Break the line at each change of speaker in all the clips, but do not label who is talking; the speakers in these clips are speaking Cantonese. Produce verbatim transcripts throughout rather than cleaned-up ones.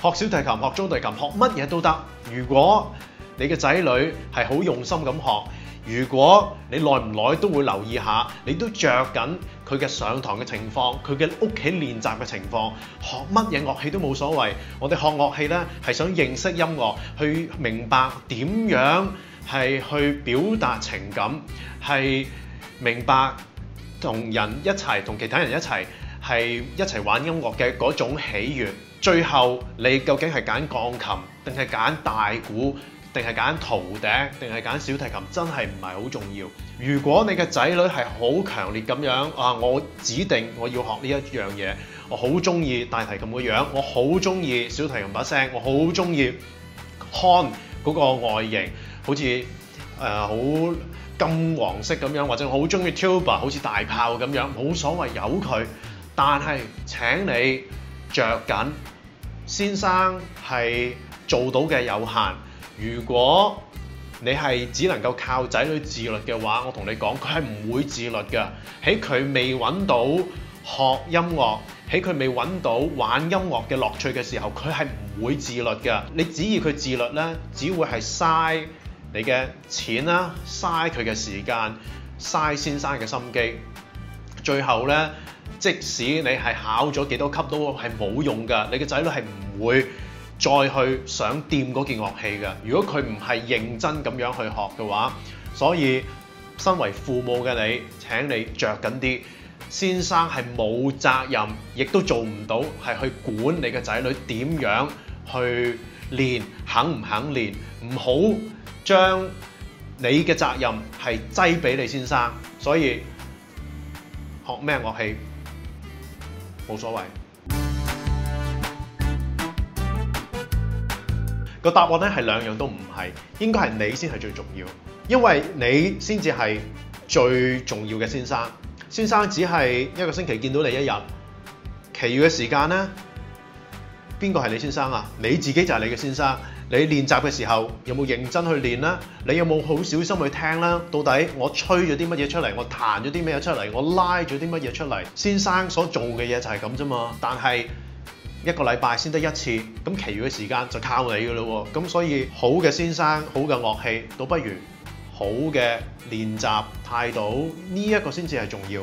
學小提琴、學中提琴、學乜嘢都得。如果你嘅仔女係好用心咁學，如果你耐唔耐都會留意下，你都着緊佢嘅上堂嘅情況，佢嘅屋企練習嘅情況，學乜嘢樂器都冇所謂。我哋學樂器呢係想認識音樂，去明白點樣係去表達情感，係明白同人一齊，同其他人一齊係一齊玩音樂嘅嗰種喜悅。最後你究竟係揀鋼琴定係揀大鼓？定係揀陶笛，定係揀小提琴，真係唔係好重要。如果你嘅仔女係好強烈咁樣啊，我指定我要學呢一樣嘢，我好中意大提琴個樣，我好中意小提琴把聲，我好中意看嗰個外形，好似誒好金黃色咁樣，或者我好中意 tuba， 好似大炮咁樣，冇所謂，由佢。但係請你着緊，先生係做到嘅有限。如果你係只能夠靠仔女自律嘅話，我同你講，佢係唔會自律嘅。喺佢未揾到學音樂，喺佢未揾到玩音樂嘅樂趣嘅時候，佢係唔會自律嘅。你指意佢自律呢，只會係嘥你嘅錢啦，嘥佢嘅時間，嘥先生嘅心機。最後呢，即使你係考咗幾多級都係冇用㗎，你嘅仔女係唔會再去想掂嗰件樂器嘅。如果佢唔係認真咁樣去學嘅話，所以身為父母嘅你，請你着緊啲。先生係冇責任，亦都做唔到係去管你嘅仔女點樣去練，肯唔肯練，唔好將你嘅責任係擠俾你先生。所以學咩樂器冇所謂。個答案咧係兩樣都唔係，應該係你先係最重要，因為你先至係最重要嘅先生。先生只係一個星期見到你一日，其餘嘅時間咧，邊個係你先生啊？你自己就係你嘅先生。你練習嘅時候有冇認真去練啦？你有冇好小心去聽啦？到底我吹咗啲乜嘢出嚟？我彈咗啲乜嘢出嚟？我拉咗啲乜嘢出嚟？先生所做嘅嘢就係咁啫嘛。但係一個禮拜先得一次，咁其餘嘅時間就靠你噶咯喎。咁所以好嘅先生、好嘅樂器，倒不如好嘅練習態度，呢一個先至係重要。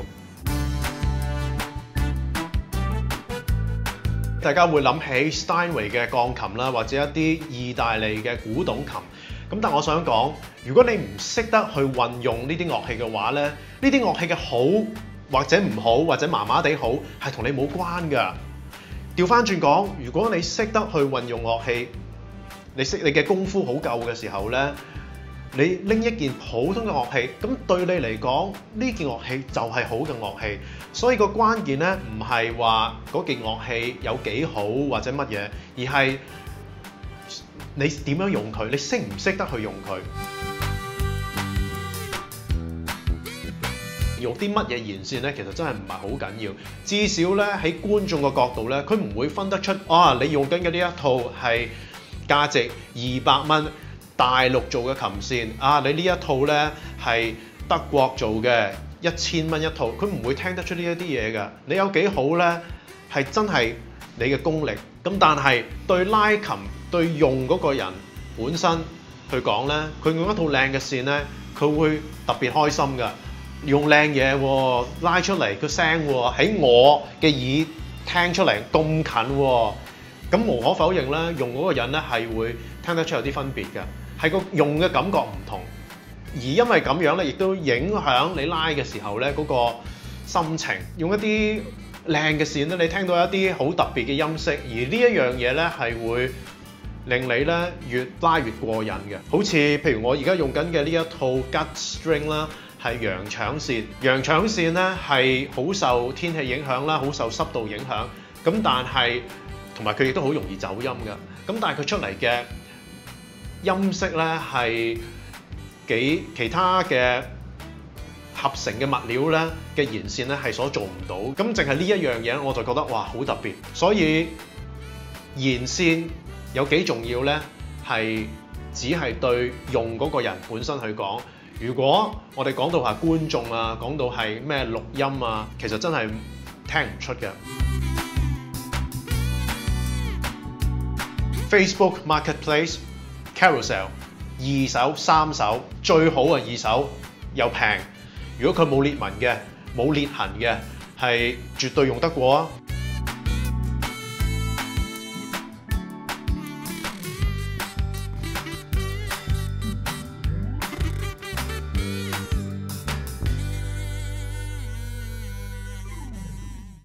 大家會諗起 Steinway 嘅鋼琴啦，或者一啲意大利嘅古董琴。咁但我想講，如果你唔識得去運用呢啲樂器嘅話咧，呢啲樂器嘅好或者唔好，或者麻麻地好，係同你冇關㗎。調翻轉講，如果你識得去運用樂器，你識你嘅功夫好夠嘅時候咧，你拎一件普通嘅樂器，咁對你嚟講，呢件樂器就係好嘅樂器。所以個關鍵咧，唔係話嗰件樂器有幾好或者乜嘢，而係你點樣用佢，你識唔識得去用佢。用啲乜嘢弦線咧，其實真係唔係好緊要。至少咧喺觀眾嘅角度咧，佢唔會分得出啊，你用緊嘅呢一套係價值二百蚊大陸做嘅琴線啊，你呢一套咧係德國做嘅一千蚊一套，佢唔會聽得出呢一啲嘢㗎。你有幾好咧，係真係你嘅功力。咁但係對拉琴對用嗰個人本身去講咧，佢用一套靚嘅線咧，佢會特別開心㗎。用靚嘢喎，拉出嚟個聲喎，喺我嘅耳聽出嚟咁近喎，咁無可否認咧，用嗰個人咧係會聽得出有啲分別嘅，係個用嘅感覺唔同，而因為咁樣咧，亦都影響你拉嘅時候咧嗰個心情。用一啲靚嘅線咧，你聽到一啲好特別嘅音色，而呢一樣嘢咧係會令你咧越拉越過癮嘅。好似譬如我而家用緊嘅呢一套 gut string 啦。係羊腸線，羊腸線咧係好受天氣影響啦，好受濕度影響。咁但係同埋佢亦都好容易走音㗎。咁但係佢出嚟嘅音色咧係幾其他嘅合成嘅物料咧嘅弦線咧係所做唔到。咁淨係呢一樣嘢我就覺得哇好特別。所以弦線有幾重要咧？係只係對用嗰個人本身去講。如果我哋講到係觀眾啊，講到係咩錄音啊，其實真係聽唔出嘅。 Facebook Marketplace、Carousel， 二手、三手最好啊，二手又平。如果佢冇裂紋嘅、冇裂痕嘅，係絕對用得過啊！